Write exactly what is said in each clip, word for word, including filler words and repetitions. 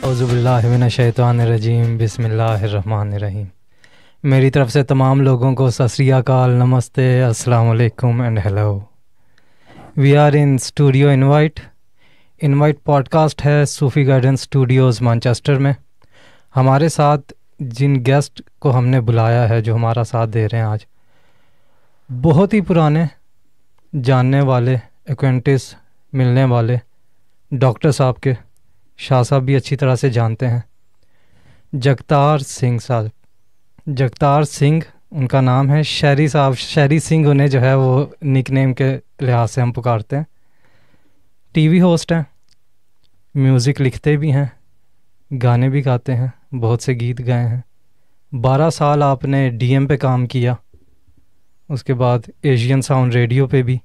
औज़ुबिल्लाहिमिनश्शैतानिर्रजीम बिस्मिल्लाहिर्रहमानिर्रहीम। मेरी तरफ से तमाम लोगों को सत श्री अकाल, नमस्ते, अस्सलाम वालेकुम and hello. We are in studio invite. Invite podcast है सूफ़ी गाइडेंस स्टूडियोज़ मैनचेस्टर में। हमारे साथ जिन गेस्ट को हमने बुलाया है, जो हमारा साथ दे रहे हैं आज, बहुत ही पुराने जानने वाले, एक्वेंटिस मिलने वाले डॉक्टर साहब के, शाह साहब भी अच्छी तरह से जानते हैं, जगतार सिंह साहब। जगतार सिंह उनका नाम है, शहरी साहब, शहरी सिंह उन्हें जो है वो निक नेम के लिहाज से हम पुकारते हैं। टीवी होस्ट हैं, म्यूज़िक लिखते भी हैं, गाने भी गाते हैं, बहुत से गीत गाए हैं। बारह साल आपने डीएम पे काम किया, उसके बाद एशियन साउंड रेडियो पे भी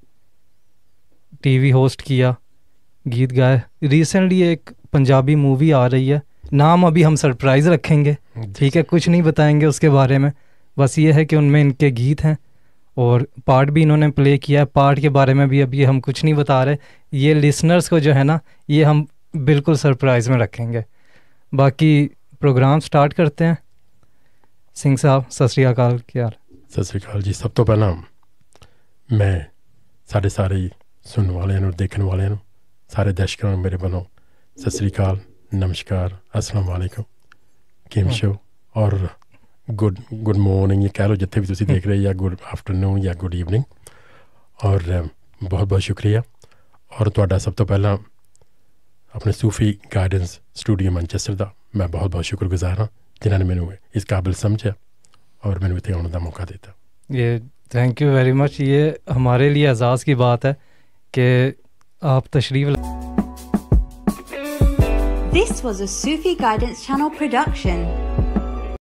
टीवी होस्ट किया, गीत गाए। रिसेंटली एक पंजाबी मूवी आ रही है, नाम अभी हम सरप्राइज़ रखेंगे, ठीक है, कुछ नहीं बताएंगे उसके बारे में। बस ये है कि उनमें इनके गीत हैं और पार्ट भी इन्होंने प्ले किया है। पार्ट के बारे में भी अभी हम कुछ नहीं बता रहे, ये लिसनर्स को जो है ना, ये हम बिल्कुल सरप्राइज़ में रखेंगे। बाकी प्रोग्राम स्टार्ट करते हैं। सिंह साहब सत श्री अकाल, क्या हाल? सत श्री अकाल जी। सब तो पहला मैं साढ़े सारे सुनने वाले और देखने वाले सारे दर्शकों मेरे वालों सत श्री अकाल, नमस्कार, अस्सलाम वालेकुम, किम शो और गुड गुड मॉर्निंग, ये कह लो जितने भी तुसी देख रहे, या गुड आफ्टरनून या गुड इवनिंग। और बहुत बहुत शुक्रिया। और तुहाडा सब तो पहला अपने सूफी गाइडेंस स्टूडियो मैनचेस्टर का मैं बहुत बहुत शुक्रगुजार हाँ, जिन्होंने मैंने इस काबिल समझा और मैंने इतने आने का मौका दिया। ये थैंक यू वेरी मच। ये हमारे लिए एजाज़ की बात है कि आप तशरीफ़। This was a Sufi Guidance Channel production.